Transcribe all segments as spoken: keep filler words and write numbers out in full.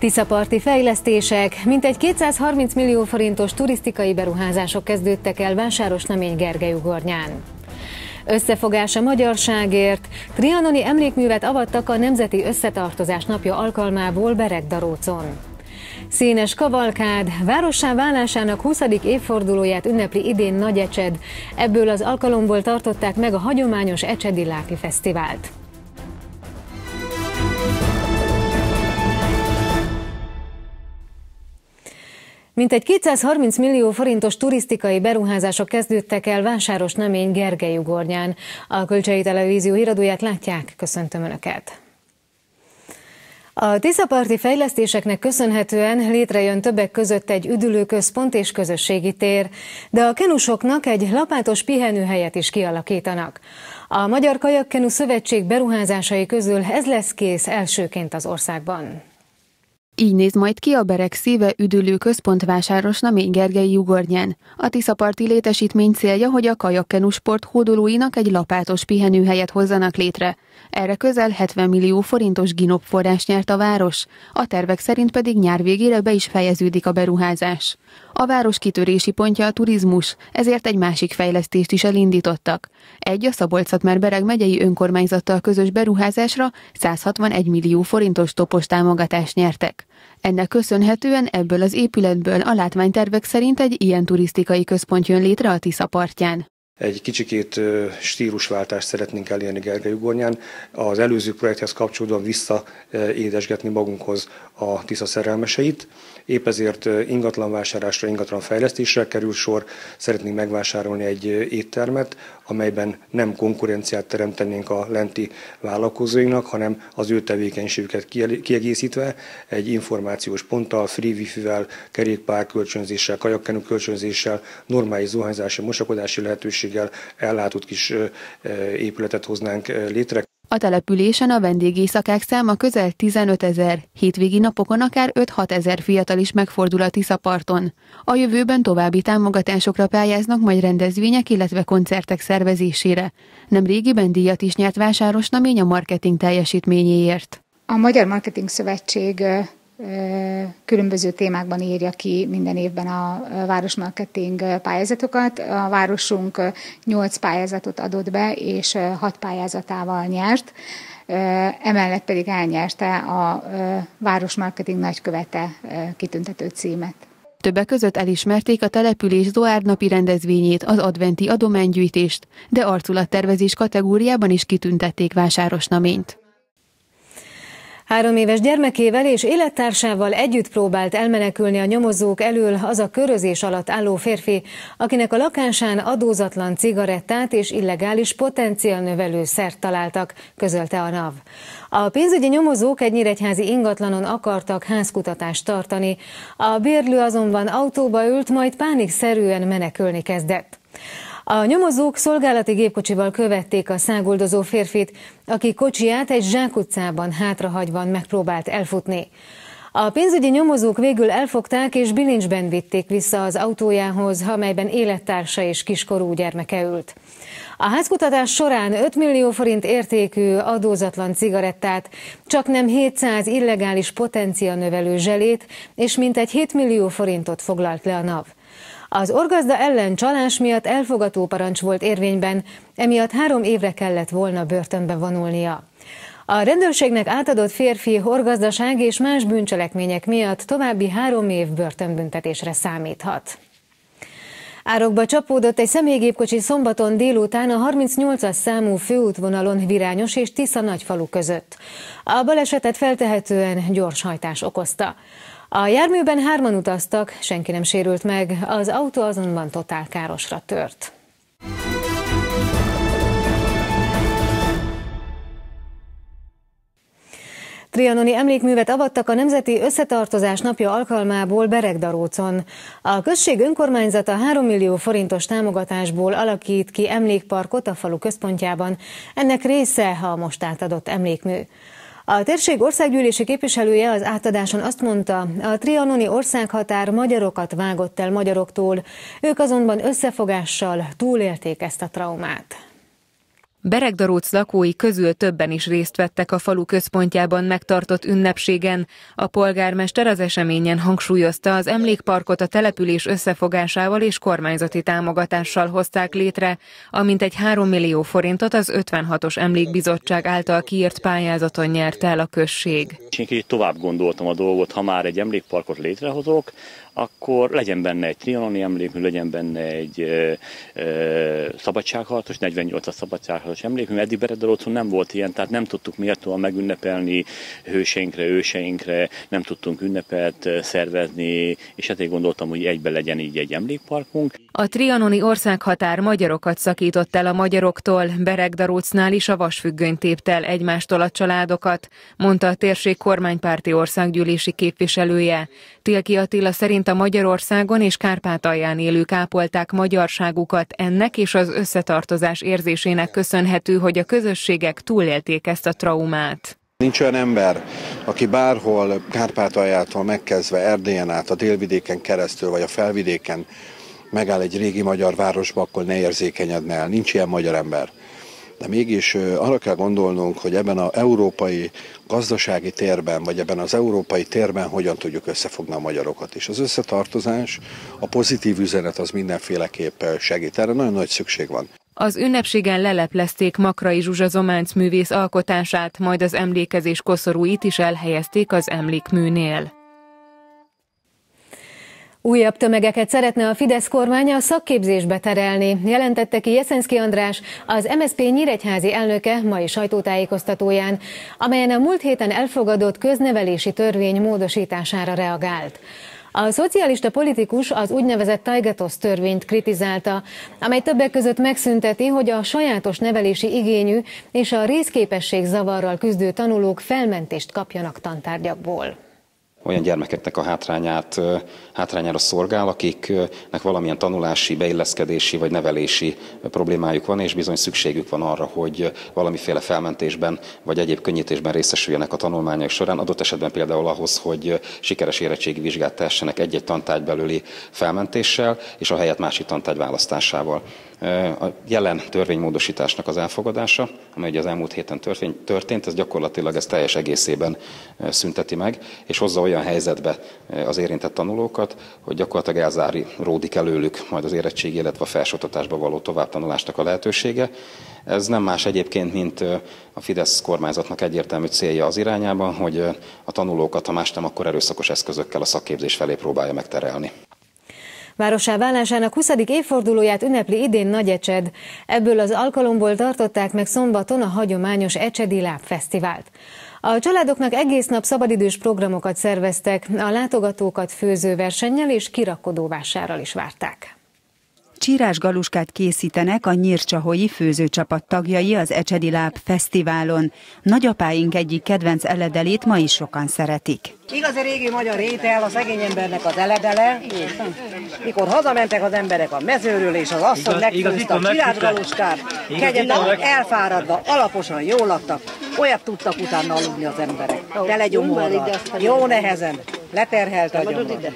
Tiszaparti fejlesztések, mintegy kétszázharminc millió forintos turisztikai beruházások kezdődtek el Vásárosnamény-Gergelyugornyán. Összefogás a magyarságért, trianoni emlékművet avattak a Nemzeti Összetartozás napja alkalmából Beregdarócon. Színes kavalkád, várossá válásának huszadik évfordulóját ünnepli idén Nagyecsed, ebből az alkalomból tartották meg a hagyományos ecsedi Láki Fesztivált. Mintegy kétszázharminc millió forintos turisztikai beruházások kezdődtek el Vásárosnamény-Gergelyugornyán. A Kölcsei Televízió híradóját látják, köszöntöm Önöket! A tiszaparti fejlesztéseknek köszönhetően létrejön többek között egy üdülőközpont és közösségi tér, de a kenusoknak egy lapátos pihenőhelyet is kialakítanak. A Magyar Kajakkenu Szövetség beruházásai közül ez lesz kész elsőként az országban. Így néz majd ki a Bereg Szíve üdülő központ Vásárosnamény-Gergelyugornyán. A tiszaparti létesítmény célja, hogy a kajakkenu sport hódolóinak egy lapátos pihenőhelyet hozzanak létre. Erre közel hetven millió forintos GINOP forrás nyert a város, a tervek szerint pedig nyár végére be is fejeződik a beruházás. A város kitörési pontja a turizmus, ezért egy másik fejlesztést is elindítottak. Egy a Szabolcs-Szatmár-Bereg megyei önkormányzattal közös beruházásra százhatvanegy millió forintos topos támogatást nyertek. Ennek köszönhetően ebből az épületből a látványtervek szerint egy ilyen turisztikai központ jön létre a Tisza partján. Egy kicsikét stílusváltást szeretnénk elérni Gergelyugornyán, az előző projekthez kapcsolódóan visszaédesgetni magunkhoz a Tisza szerelmeseit. Épp ezért ingatlanvásárlásra, ingatlanfejlesztésre kerül sor, szeretnénk megvásárolni egy éttermet, amelyben nem konkurenciát teremtenénk a lenti vállalkozóinknak, hanem az ő tevékenységüket kiegészítve egy információs ponttal, free wifi-vel, kerékpár kölcsönzéssel, kajakkenu kölcsönzéssel, normális zuhanyzási, mosakodási lehetőséggel ellátott kis épületet hoznánk létre. A településen a vendégészakák száma közel tizenötezer, hétvégi napokon akár öt-hat ezer fiatal is megfordul a Tiszaparton. A jövőben további támogatásokra pályáznak majd rendezvények, illetve koncertek szervezésére. Nemrégiben díjat is nyert Vásárosnamény a marketing teljesítményéért. A Magyar Marketing Szövetség különböző témákban írja ki minden évben a városmarketing pályázatokat. A városunk nyolc pályázatot adott be, és hat pályázatával nyert. Emellett pedig elnyerte a városmarketing nagykövete kitüntető címet. Többek között elismerték a település Zoárnapi rendezvényét, az adventi adománygyűjtést, de arculattervezés kategóriában is kitüntették Vásárosnaményt. Három éves gyermekével és élettársával együtt próbált elmenekülni a nyomozók elől az a körözés alatt álló férfi, akinek a lakásán adózatlan cigarettát és illegális potenciálnövelő szert találtak, közölte a NAV. A pénzügyi nyomozók egy nyíregyházi ingatlanon akartak házkutatást tartani, a bérlő azonban autóba ült, majd pánikszerűen menekülni kezdett. A nyomozók szolgálati gépkocsival követték a száguldozó férfit, aki kocsiját egy zsákutcában hátrahagyva megpróbált elfutni. A pénzügyi nyomozók végül elfogták és bilincsben vitték vissza az autójához, amelyben élettársa és kiskorú gyermeke ült. A házkutatás során öt millió forint értékű adózatlan cigarettát, csaknem hétszáz illegális potenciálnövelő zselét és mintegy hét millió forintot foglalt le a NAV. Az orgazda ellen csalás miatt elfogató parancs volt érvényben, emiatt három évre kellett volna börtönbe vonulnia. A rendőrségnek átadott férfi orgazdaság és más bűncselekmények miatt további három év börtönbüntetésre számíthat. Árokba csapódott egy személygépkocsi szombaton délután a harmincnyolcas számú főútvonalon Virányos és Tisza Nagyfalu között. A balesetet feltehetően gyorshajtás okozta. A járműben hárman utaztak, senki nem sérült meg, az autó azonban totálkárosra tört. Trianoni emlékművet avattak a Nemzeti Összetartozás napja alkalmából Beregdarócon. A község önkormányzata három millió forintos támogatásból alakít ki emlékparkot a falu központjában. Ennek része a most átadott emlékmű. A térség országgyűlési képviselője az átadáson azt mondta, a trianoni országhatár magyarokat vágott el magyaroktól, ők azonban összefogással túlélték ezt a traumát. Beregdaróc lakói közül többen is részt vettek a falu központjában megtartott ünnepségen. A polgármester az eseményen hangsúlyozta, az emlékparkot a település összefogásával és kormányzati támogatással hozták létre, amint egy három millió forintot az ötvenhatos emlékbizottság által kiírt pályázaton nyert el a község. Én kicsit tovább gondoltam a dolgot, ha már egy emlékparkot létrehozok, akkor legyen benne egy trianoni emlékmű, legyen benne egy ö, ö, szabadságharcos, negyvennyolcas szabadságharcos emlékmű. Eddig Beregdarócon nem volt ilyen, tehát nem tudtuk méltóan megünnepelni hőseinkre, őseinkre, nem tudtunk ünnepet szervezni, és ezért gondoltam, hogy egyben legyen így egy emlékparkunk. A trianoni országhatár magyarokat szakított el a magyaroktól, Beregdarócnál is a vasfüggöny tépte el egymástól a családokat, mondta a térség kormánypárti országgyűlési képviselője. Tilki Attila szerint a Magyarországon és Kárpátalján élők ápolták magyarságukat, ennek és az összetartozás érzésének köszönhető, hogy a közösségek túlélték ezt a traumát. Nincs olyan ember, aki bárhol Kárpátaljától megkezdve Erdélyen át, a délvidéken keresztül vagy a felvidéken megáll egy régi magyar városba, akkor ne érzékenyedne el. Nincs ilyen magyar ember. De mégis arra kell gondolnunk, hogy ebben az európai gazdasági térben, vagy ebben az európai térben hogyan tudjuk összefogni a magyarokat. És az összetartozás, a pozitív üzenet az mindenféleképp segít. Erre nagyon nagy szükség van. Az ünnepségen leleplezték Makrai Zsuzsa zománc művész alkotását, majd az emlékezés koszorúit is elhelyezték az emlékműnél. Újabb tömegeket szeretne a Fidesz kormány a szakképzésbe terelni, jelentette ki Jeszenszky András, az em es zé pé nyíregyházi elnöke mai sajtótájékoztatóján, amelyen a múlt héten elfogadott köznevelési törvény módosítására reagált. A szocialista politikus az úgynevezett Tajgetosz törvényt kritizálta, amely többek között megszünteti, hogy a sajátos nevelési igényű és a részképesség zavarral küzdő tanulók felmentést kapjanak tantárgyakból. Olyan gyermekeknek a hátrányát, hátrányára szolgál, akiknek valamilyen tanulási, beilleszkedési vagy nevelési problémájuk van, és bizony szükségük van arra, hogy valamiféle felmentésben vagy egyéb könnyítésben részesüljenek a tanulmányok során, adott esetben például ahhoz, hogy sikeres érettségi vizsgát tehessenek egy-egy tantárgy belüli felmentéssel, és a helyett másik tantárgy választásával. A jelen törvénymódosításnak az elfogadása, amely ugye az elmúlt héten történt, ez gyakorlatilag ez teljes egészében szünteti meg, és hozza olyan helyzetbe az érintett tanulókat, hogy gyakorlatilag elzáródik előlük majd az érettségi, illetve a felsőoktatásba való továbbtanulásnak a lehetősége. Ez nem más egyébként, mint a Fidesz kormányzatnak egyértelmű célja az irányában, hogy a tanulókat, ha más nem, akkor erőszakos eszközökkel a szakképzés felé próbálja megterelni. Várossá válásának huszadik évfordulóját ünnepli idén Nagyecsed. Ebből az alkalomból tartották meg szombaton a hagyományos Ecsedi Láb Fesztivált. A családoknak egész nap szabadidős programokat szerveztek, a látogatókat főzőversennyel és kirakodóvásárral is várták. Csírás galuskát készítenek a nyírcsaholyi főzőcsapat tagjai az Ecsedi Láb Fesztiválon. Nagyapáink egyik kedvenc eledelét ma is sokan szeretik. Igazi régi magyar étel a szegény embernek az eledele, mikor hazamentek az emberek a mezőről, és az asszony megfőzte a csírás galuskát, kegyetlenül elfáradva, alaposan jól laktak, olyat tudtak utána aludni az emberek. Tele gyomorral, jó nehezen, leterhelt a gyomorral.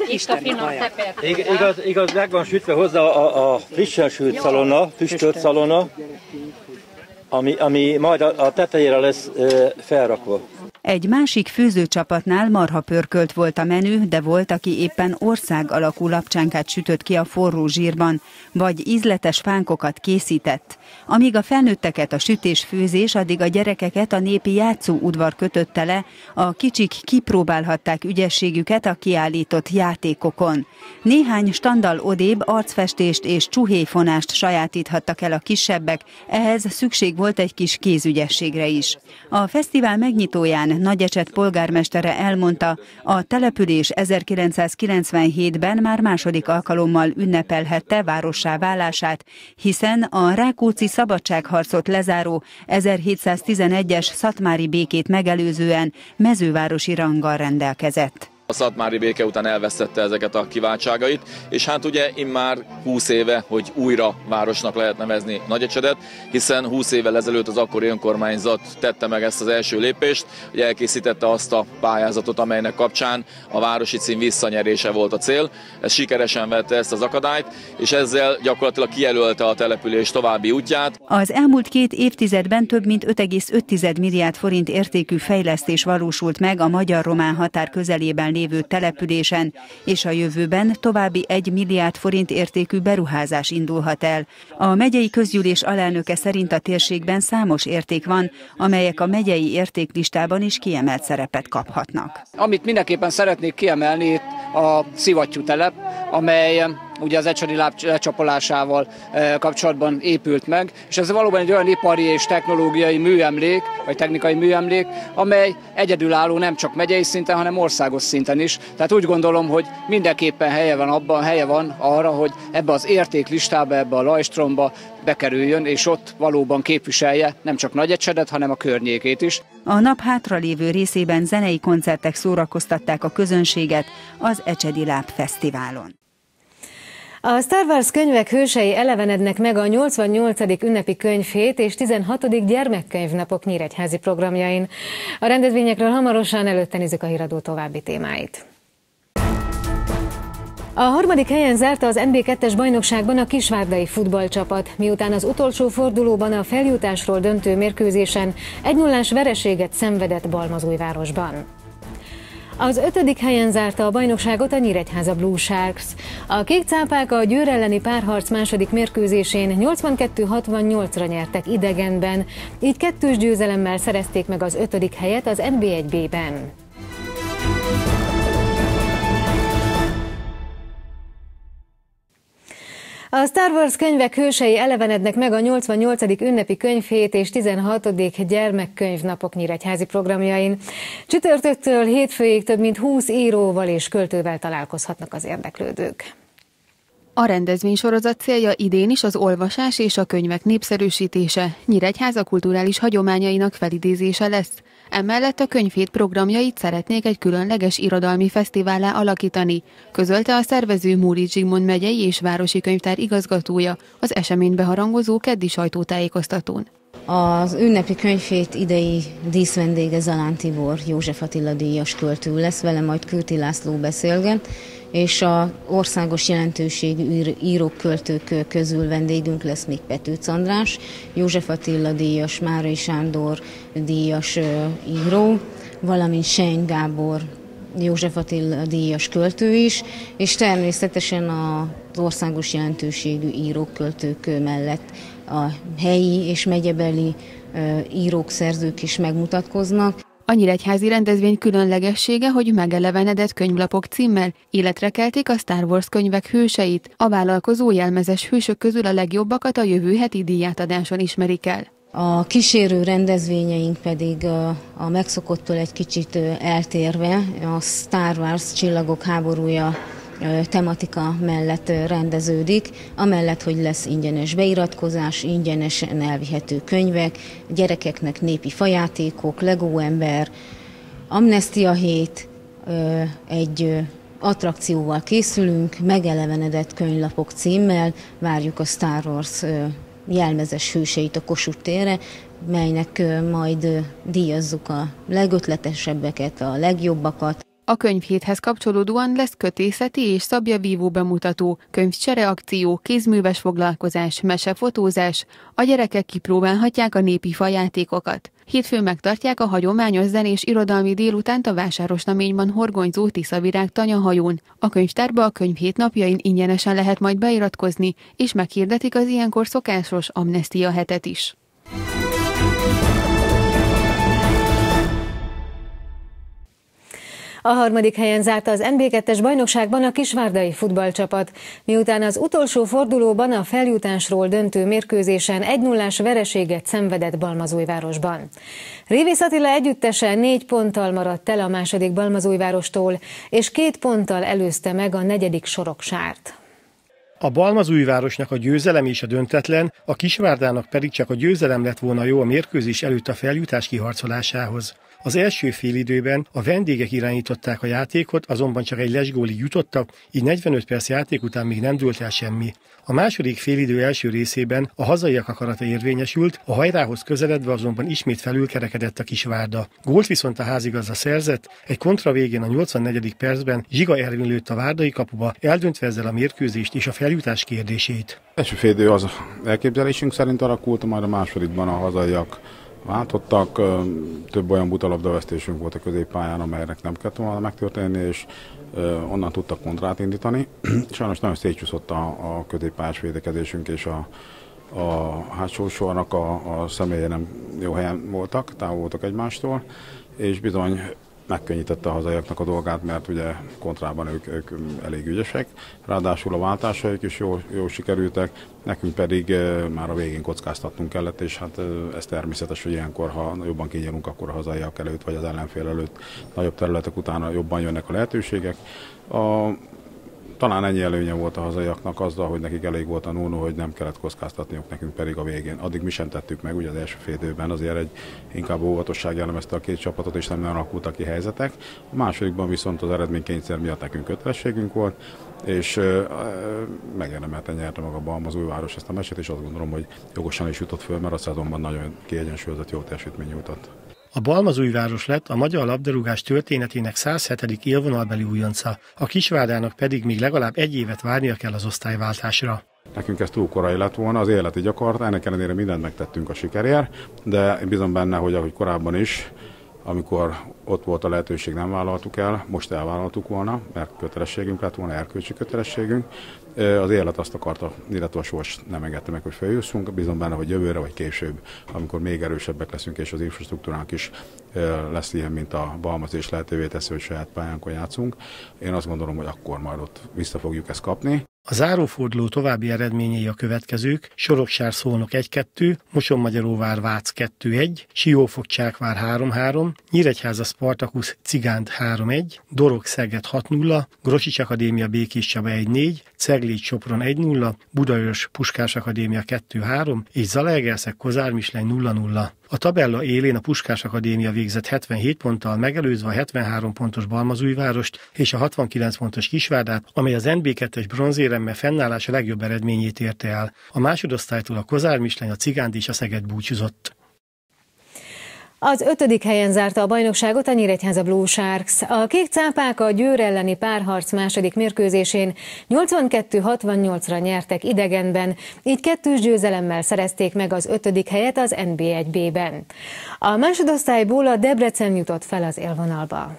Igaz, igaz, meg van sütve hozzá a, a frissen sült szalonna, füstölt szalonna, ami, ami majd a, a tetejére lesz e, felrakva. Egy másik főzőcsapatnál marhapörkölt volt a menü, de volt, aki éppen ország alakú lapcsánkát sütött ki a forró zsírban, vagy ízletes fánkokat készített. Amíg a felnőtteket a sütés-főzés, addig a gyerekeket a népi játszóudvar kötötte le, a kicsik kipróbálhatták ügyességüket a kiállított játékokon. Néhány standal odébb arcfestést és csuhéfonást sajátíthattak el a kisebbek, ehhez szükség volt egy kis kézügyességre is. A fesztivál megnyitóján Nagyecsed polgármestere elmondta, a település ezerkilencszázkilencvenhétben már második alkalommal ünnepelhette várossá válását, hiszen a rákóczi szabadságharcot lezáró ezerhétszáztizenegyes szatmári békét megelőzően mezővárosi ranggal rendelkezett. a szatmári béke után elvesztette ezeket a kiváltságait, és hát ugye immár húsz éve, hogy újra városnak lehet nevezni Nagyecsedet, hiszen húsz évvel ezelőtt az akkori önkormányzat tette meg ezt az első lépést, hogy elkészítette azt a pályázatot, amelynek kapcsán a városi cím visszanyerése volt a cél. Ez sikeresen vette ezt az akadályt, és ezzel gyakorlatilag kijelölte a település további útját. Az elmúlt két évtizedben több mint öt egész öt milliárd forint értékű fejlesztés valósult meg a magyar-román határ közelében lévő településen, és a jövőben további egy milliárd forint értékű beruházás indulhat el. A megyei közgyűlés alelnöke szerint a térségben számos érték van, amelyek a megyei értéklistában is kiemelt szerepet kaphatnak. Amit mindenképpen szeretnék kiemelni itt a szivattyú telep, amely ugye az Ecsedi láb lecsapolásával kapcsolatban épült meg, és ez valóban egy olyan ipari és technológiai műemlék, vagy technikai műemlék, amely egyedülálló nem csak megyei szinten, hanem országos szinten is. Tehát úgy gondolom, hogy mindenképpen helye van abban, helye van arra, hogy ebbe az értéklistába, ebbe a lajstromba bekerüljön, és ott valóban képviselje nem csak Nagyecsedet, hanem a környékét is. A nap hátralévő részében zenei koncertek szórakoztatták a közönséget az Ecsedi Láb Fesztiválon. A Star Wars könyvek hősei elevenednek meg a nyolcvannyolcadik ünnepi könyvhét és tizenhatodik gyermekkönyvnapok nyíregyházi programjain. A rendezvényekről hamarosan, előtte nézzük a híradó további témáit. A harmadik helyen zárta az en bé kettes bajnokságban a kisvárdai futballcsapat, miután az utolsó fordulóban a feljutásról döntő mérkőzésen egy nullás vereséget szenvedett Balmazújvárosban. Az ötödik helyen zárta a bajnokságot a Nyíregyháza Blue Sharks. A kékcápák a Győr elleni párharc második mérkőzésén nyolcvankettő hatvannyolcra nyertek idegenben, így kettős győzelemmel szerezték meg az ötödik helyet az en bé egy bé-ben. A Star Wars könyvek hősei elevenednek meg a nyolcvannyolcadik ünnepi könyvhét és tizenhatodik gyermekkönyvnapok nyíregyházi programjain. Csütörtöktől hétfőig több mint húsz íróval és költővel találkozhatnak az érdeklődők. A rendezvénysorozat célja idén is az olvasás és a könyvek népszerűsítése, Nyíregyháza kulturális hagyományainak felidézése lesz. Emellett a könyvhét programjait szeretnék egy különleges irodalmi fesztivállá alakítani, közölte a szervező Móricz Zsigmond megyei és városi könyvtár igazgatója az eseménybe harangozó keddi sajtótájékoztatón. Az ünnepi könyvhét idei díszvendége Zalán Tibor, József Attila díjas költő lesz, vele majd Kürti László beszélget, és az országos jelentőségű írók, költők közül vendégünk lesz még Petőc András, József Attila díjas, Márai Sándor díjas író, valamint Sein Gábor, József Attila díjas költő is, és természetesen az országos jelentőségű írók, költők mellett a helyi és megyebeli írók, szerzők is megmutatkoznak. A nyíregyházi rendezvény különlegessége, hogy megelevenedett könyvlapok címmel életre keltik a Star Wars könyvek hőseit. A vállalkozó jelmezes hősök közül a legjobbakat a jövő heti díjátadáson ismerik el. A kísérő rendezvényeink pedig a megszokottól egy kicsit eltérve a Star Wars Csillagok háborúja tematika mellett rendeződik, amellett, hogy lesz ingyenes beiratkozás, ingyenesen elvihető könyvek, gyerekeknek népi fajátékok, Lego ember, amnestia hét, egy attrakcióval készülünk, megelevenedett könyvlapok címmel, várjuk a Star Wars jelmezes hőseit a Kossuth térre, melynek majd díjazzuk a legötletesebbeket, a legjobbakat. A könyvhéthez kapcsolódóan lesz kötészeti és szabjavívó bemutató, könyvcsere akció, kézműves foglalkozás, mesefotózás. A gyerekek kipróbálhatják a népi fajátékokat. Hétfőn megtartják a hagyományos zenés irodalmi délutánt a Vásárosnaményban horgonyzó Tiszavirág tanyahajón. A könyvtárba a könyvhét napjain ingyenesen lehet majd beiratkozni, és meghirdetik az ilyenkor szokásos amnestia hetet is. A harmadik helyen zárta az en bé kettes bajnokságban a kisvárdai futballcsapat, miután az utolsó fordulóban a feljutásról döntő mérkőzésen egy nullás vereséget szenvedett Balmazújvárosban. Révész Attila együttese négy ponttal maradt el a második Balmazújvárostól, és két ponttal előzte meg a negyedik Soroksárt. A Balmazújvárosnak a győzelem és a döntetlen, a Kisvárdának pedig csak a győzelem lett volna jó a mérkőzés előtt a feljutás kiharcolásához. Az első félidőben a vendégek irányították a játékot, azonban csak egy lesgólig jutottak, így negyvenöt perc játék után még nem dőlt el semmi. A második félidő első részében a hazaiak akarata érvényesült, a hajrához közeledve azonban ismét felülkerekedett a Kisvárda. Gólt viszont a házigazda szerzett, egy kontra végén a nyolcvannegyedik percben Zsiga Ervin lőtt a várdai kapuba, eldöntve ezzel a mérkőzést és a feljutás kérdését. Első félidő az elképzelésünk szerint alakult, majd a másodikban a hazaiak váltottak, több olyan buta labdavesztésünk volt a középpályán, amelynek nem kellett volna megtörténni, és onnan tudtak kontrát indítani. Sajnos nagyon szétcsúszott a, a középpályás védekezésünk, és a, a hátsó sornak a, a személye nem jó helyen voltak, távol voltak egymástól, és bizony megkönnyítette a hazaiaknak a dolgát, mert ugye kontrában ők, ők elég ügyesek, ráadásul a váltásaik is jól, jól sikerültek, nekünk pedig e, már a végén kockáztatnunk kellett, és hát e, ez természetes, hogy ilyenkor, ha jobban kinyílunk, akkor a hazaiak előtt, vagy az ellenfél előtt nagyobb területek utána jobban jönnek a lehetőségek. A, Talán ennyi előnye volt a hazaiaknak azzal, hogy nekik elég volt a nulla, hogy nem kellett kockáztatniuk, nekünk pedig a végén. Addig mi sem tettük meg, ugye az első fél időben azért egy inkább óvatosság jellemezte a két csapatot, és nem, nem alakultak ki helyzetek. A másodikban viszont az eredménykényszer miatt nekünk kötelességünk volt, és e, megérdemelten nyerte maga a Balmazújváros ezt a meccset, és azt gondolom, hogy jogosan is jutott föl, mert a szezonban nagyon kiegyensúlyozott, jó teljesítmény nyújtott. A Balmazújváros lett a magyar labdarúgás történetének száz hetedik élvonalbeli újonca, a Kisvárdának pedig még legalább egy évet várnia kell az osztályváltásra. Nekünk ez túl korai lett volna, az élet így akart, ennek ellenére mindent megtettünk a sikerért, de bízom benne, hogy ahogy korábban is, amikor ott volt a lehetőség, nem vállaltuk el, most elvállaltuk volna, mert kötelességünk lett volna, erkölcsi kötelességünk. Az élet azt akarta, illetve a sors nem engedte meg, hogy feljusszunk. Bízom benne, hogy jövőre vagy később, amikor még erősebbek leszünk, és az infrastruktúránk is lesz ilyen, mint a Balmaz, és lehetővé teszi, hogy saját pályánkon játszunk. Én azt gondolom, hogy akkor majd ott vissza fogjuk ezt kapni. A záróforduló további eredményei a következők: Soroksár-Szolnok egy kettő, Mosonmagyaróvár-Vác kettő egy, Siófok-Csákvár három három, Nyíregyháza-Spartakusz Cigánt három egy, Dorog-Szeged hat nulla, Grosics Akadémia Békés Csaba egy négy, Cegléd-Sopron egy nulla, Budaörs Puskás Akadémia kettő három és Zalaegerszeg-Kozármisleny nulla nulla. A tabella élén a Puskás Akadémia végzett hetvenhét ponttal, megelőzve a hetvenhárom pontos Balmazújvárost és a hatvankilenc pontos Kisvárdát, amely az en bé kettes bronzéremmel fennállása legjobb eredményét érte el. A másodosztálytól a Kozármisleny, a Cigánd és a Szeged búcsúzott. Az ötödik helyen zárta a bajnokságot a Nyíregyháza Blue Sharks. A kék cápák a Győr elleni párharc második mérkőzésén nyolcvankettő hatvannyolcra nyertek idegenben, így kettős győzelemmel szerezték meg az ötödik helyet az en bé egy bé-ben. A másodosztályból a Debrecen jutott fel az élvonalba.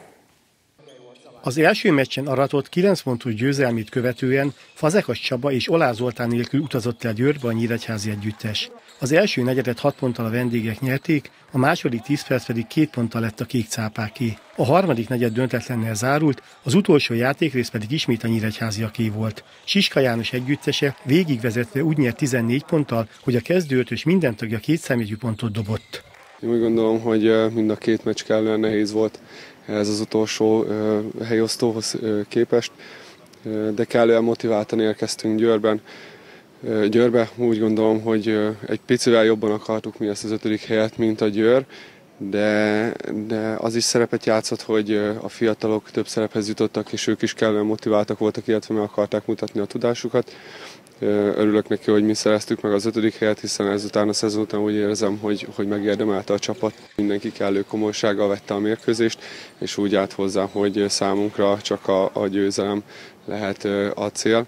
Az első meccsen aratott kilenc pontos győzelmét követően Fazekas Csaba és Oláh Zoltán nélkül utazott el Győrbe a nyíregyházi együttes. Az első negyedet hat ponttal a vendégek nyerték, a második tíz perc pedig két ponttal lett a kék cápáké. A harmadik negyed döntetlennel zárult, az utolsó játékrész pedig ismét a nyíregyháziaké volt. Siska János együttese végigvezetve úgy nyert tizennégy ponttal, hogy a kezdőötös minden tagja kétszámjegyű pontot dobott. Én úgy gondolom, hogy mind a két meccs kellően nehéz volt ez az utolsó helyosztóhoz képest, de kellően motiváltan érkeztünk Győrben. Győrbe úgy gondolom, hogy egy picivel jobban akartuk mi ezt az ötödik helyet, mint a Győr, de, de az is szerepet játszott, hogy a fiatalok több szerephez jutottak, és ők is kellően motiváltak voltak, illetve meg akarták mutatni a tudásukat. Örülök neki, hogy mi szereztük meg az ötödik helyet, hiszen ezután a szezon után úgy érzem, hogy, hogy megérdemelte a csapat. Mindenki kellő komolysággal vette a mérkőzést, és úgy állt hozzá, hogy számunkra csak a, a győzelem lehet a cél.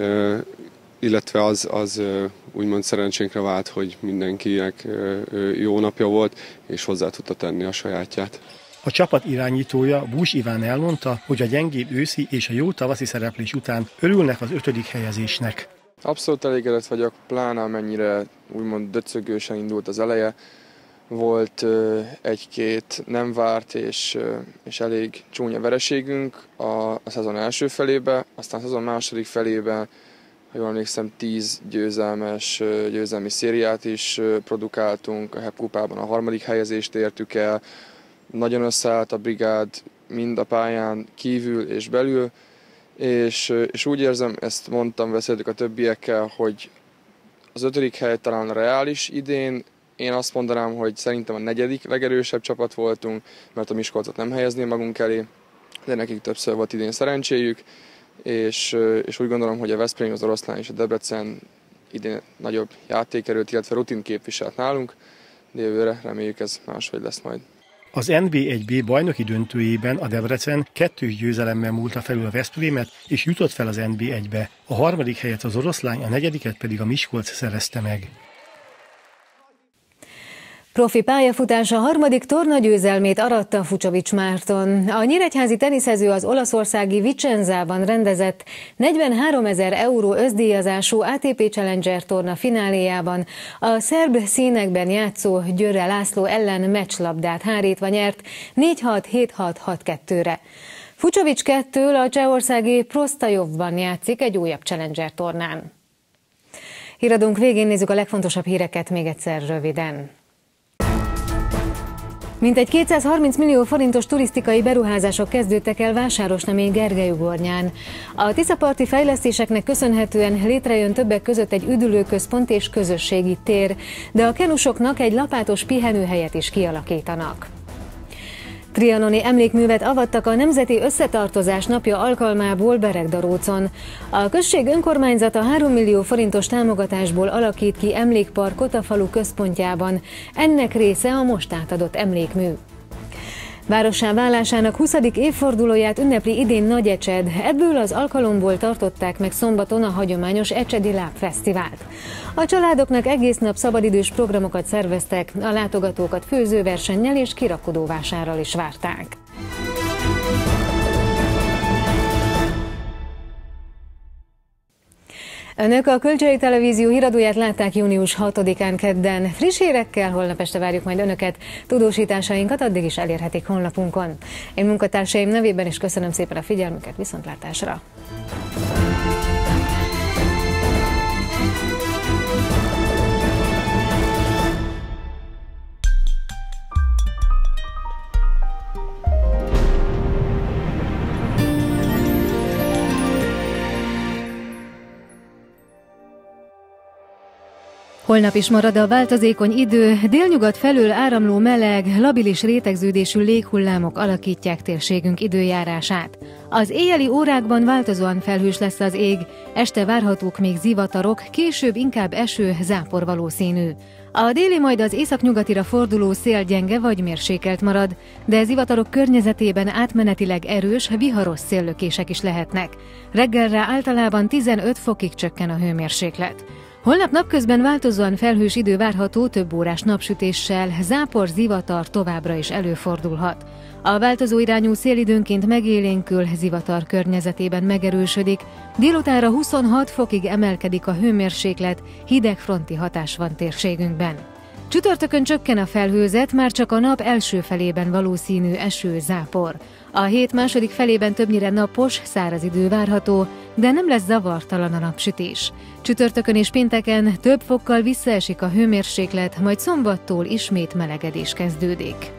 Illetve az, az úgymond szerencsénkre vált, hogy mindenkinek jó napja volt, és hozzá tudta tenni a sajátját. A csapat irányítója, Bús Iván elmondta, hogy a gyengébb őszi és a jó tavaszi szereplés után örülnek az ötödik helyezésnek. Abszolút elégedett vagyok, pláne amennyire úgymond döcögősen indult az eleje. Volt egy-két nem várt és, és elég csúnya vereségünk a, a szezon első felébe, aztán a szezon második felében, ha jól emlékszem, tíz győzelmes győzelmi szériát is produkáltunk, a há e pé kupában a harmadik helyezést értük el. Nagyon összeállt a brigád mind a pályán kívül és belül, és, és úgy érzem, ezt mondtam, beszéltük a többiekkel, hogy az ötödik hely talán reális idén, Én azt mondanám, hogy szerintem a negyedik legerősebb csapat voltunk, mert a Miskolcot nem helyezném magunk elé, de nekik többször volt idén szerencséjük, és, és úgy gondolom, hogy a Veszprém, az Oroszlán és a Debrecen idén nagyobb játékerőt, illetve rutint képviselt nálunk, de jövőre reméljük ez máshogy lesz majd. Az en bé egy bé bajnoki döntőjében a Debrecen kettős győzelemmel múlta felül a Veszprémet, és jutott fel az en bé egybe. A harmadik helyet az Oroszlány, a negyediket pedig a Miskolc szerezte meg. Profi pályafutása harmadik tornagyőzelmét aratta Fucsovics Márton. A nyíregyházi teniszező az olaszországi Vicenzában rendezett negyvenháromezer euró összdíjazású á té pé Challenger torna fináléjában a szerb színekben játszó Győre László ellen meccslabdát hárítva nyert négy hat hét hat hat kettőre. Fucsovics kettől a csehországi Prostajovban játszik egy újabb Challenger tornán. Híradónk végén nézzük a legfontosabb híreket még egyszer röviden. Mintegy kétszázharminc millió forintos turisztikai beruházások kezdődtek el Vásárosnamény Gergelyugornyán. A tiszaparti fejlesztéseknek köszönhetően létrejön többek között egy üdülőközpont és közösségi tér, de a kenusoknak egy lapátos pihenőhelyet is kialakítanak. Trianoni emlékművet avattak a Nemzeti Összetartozás napja alkalmából Beregdarócon. A község önkormányzata három millió forintos támogatásból alakít ki emlékparkot a falu központjában. Ennek része a most átadott emlékmű. Várossá válásának huszadik évfordulóját ünnepli idén Nagyecsed. Ebből az alkalomból tartották meg szombaton a hagyományos Ecsedi Lábfesztivált. A családoknak egész nap szabadidős programokat szerveztek, a látogatókat főzőversennyel és kirakodóvásárral is várták. Önök a Kölcsei Televízió híradóját látták június hatodikán kedden. Friss hírekkel holnap este várjuk majd Önöket. Tudósításainkat addig is elérhetik honlapunkon. Én munkatársaim nevében is köszönöm szépen a figyelmüket, viszontlátásra! Holnap is marad a változékony idő, délnyugat felől áramló meleg, labilis rétegződésű léghullámok alakítják térségünk időjárását. Az éjjeli órákban változóan felhős lesz az ég, este várhatók még zivatarok, később inkább eső, zápor valószínű. A déli, majd az északnyugatira forduló szél gyenge vagy mérsékelt marad, de zivatarok környezetében átmenetileg erős, viharos széllökések is lehetnek. Reggelre általában tizenöt fokig csökken a hőmérséklet. Holnap napközben változóan felhős idő várható több órás napsütéssel, zápor, zivatar továbbra is előfordulhat. A változó irányú szél időnként megélénkül, zivatar környezetében megerősödik, délutánra huszonhat fokig emelkedik a hőmérséklet, hideg fronti hatás van térségünkben. Csütörtökön csökken a felhőzet, már csak a nap első felében valószínű eső, zápor. A hét második felében többnyire napos, száraz idő várható, de nem lesz zavartalan a napsütés. Csütörtökön és pénteken több fokkal visszaesik a hőmérséklet, majd szombattól ismét melegedés kezdődik.